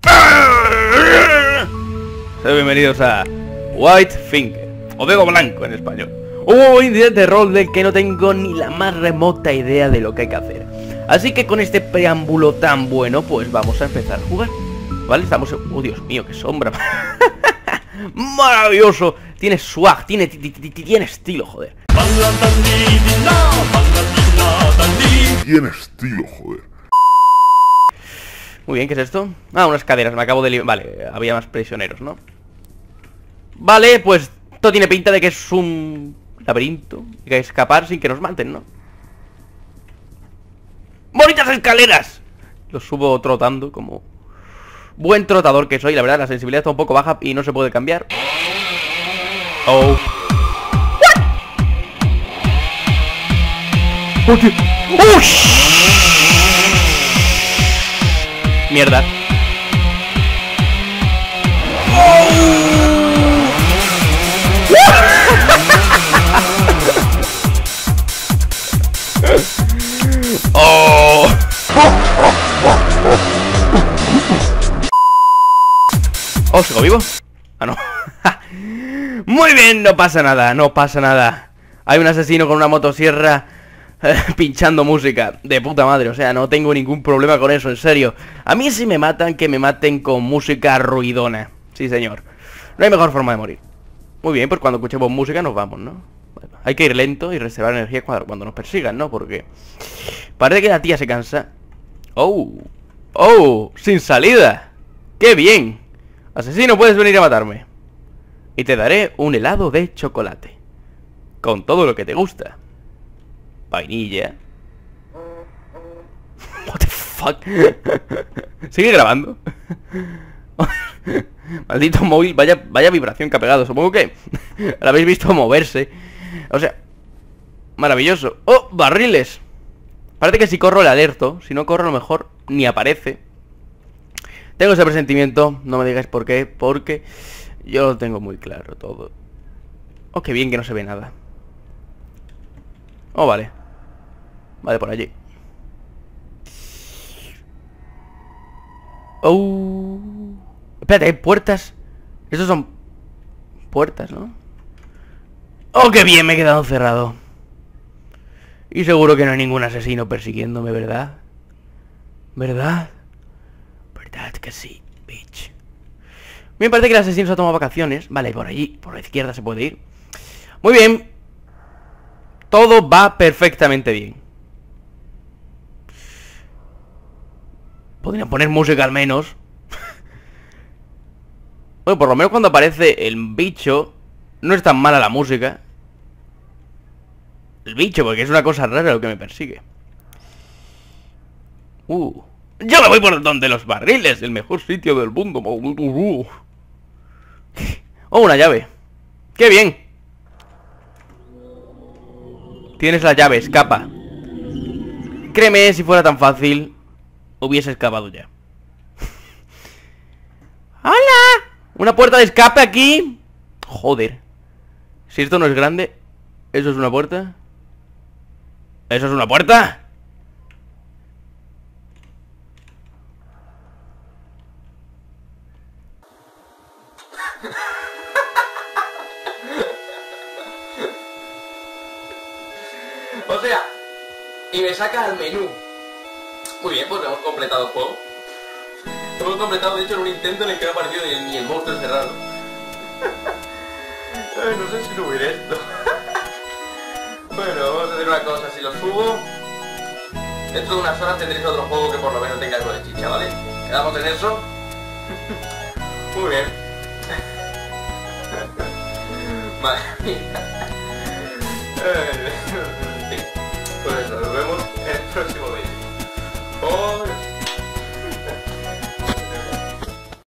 Bienvenidos a White Finger, o Dedo Blanco en español. Un incidente de rol del que no tengo ni la más remota idea de lo que hay que hacer. Así que con este preámbulo tan bueno, pues vamos a empezar a jugar. Vale, estamos en... Oh, Dios mío, qué sombra. Maravilloso. Tiene swag, tiene estilo, joder. Tiene estilo, joder. Muy bien, ¿qué es esto? Ah, unas caderas, me acabo de... Vale, había más prisioneros, ¿no? Vale, pues esto tiene pinta de que es un laberinto y que hay que escapar sin que nos maten, ¿no? ¡Bonitas escaleras! Lo subo trotando como buen trotador que soy. La verdad, la sensibilidad está un poco baja y no se puede cambiar. Oh. Mierda. Oh. Oh, ¿sigo vivo? Ah, no. Muy bien, no pasa nada, no pasa nada. Hay un asesino con una motosierra pinchando música. De puta madre, o sea, no tengo ningún problema con eso, en serio. A mí si me matan, que me maten con música ruidona. Sí, señor. No hay mejor forma de morir. Muy bien, pues cuando escuchemos música nos vamos, ¿no? Bueno, hay que ir lento y reservar energía cuando nos persigan, ¿no? Porque parece que la tía se cansa. ¡Oh! ¡Oh! ¡Sin salida! ¡Qué bien! Asesino, puedes venir a matarme. Y te daré un helado de chocolate. Con todo lo que te gusta. Vainilla. What the fuck. ¿Sigue grabando? Maldito móvil, vaya vibración que ha pegado. Supongo que lo habéis visto moverse. O sea, maravilloso. ¡Oh! Barriles. Parece que si corro le alerto. Si no corro a lo mejor ni aparece. Tengo ese presentimiento. No me digáis por qué. Porque yo lo tengo muy claro todo. Oh, qué bien que no se ve nada. Oh, vale. Vale, por allí. Oh. Espérate, hay puertas. Estos son puertas, ¿no? Oh, qué bien, me he quedado encerrado. Y seguro que no hay ningún asesino persiguiéndome, ¿verdad? ¿Verdad? ¿Verdad que sí, bitch? Me parece que el asesino se ha tomado vacaciones. Vale, por allí, por la izquierda se puede ir. Muy bien. Todo va perfectamente bien. Podrían poner música al menos. Bueno, por lo menos cuando aparece el bicho no es tan mala la música. El bicho, porque es una cosa rara lo que me persigue. Yo me voy por donde los barriles. El mejor sitio del mundo. Oh, una llave. ¡Qué bien! Tienes la llave, escapa. Créeme, si fuera tan fácil hubiese escapado ya. ¡Hola! ¿Una puerta de escape aquí? Joder. Si esto no es grande, ¿eso es una puerta? ¿Eso es una puerta? O sea, y me saca al menú. Muy bien, pues hemos completado el juego. Hemos completado, de hecho, en un intento en el que no ha aparecido ni el monstruo encerrado. No sé si subir esto. Bueno, vamos a hacer una cosa. Si lo subo, dentro de unas horas tendréis otro juego que por lo menos tenga algo de chicha, ¿vale? ¿Quedamos en eso? Muy bien. Madre mía.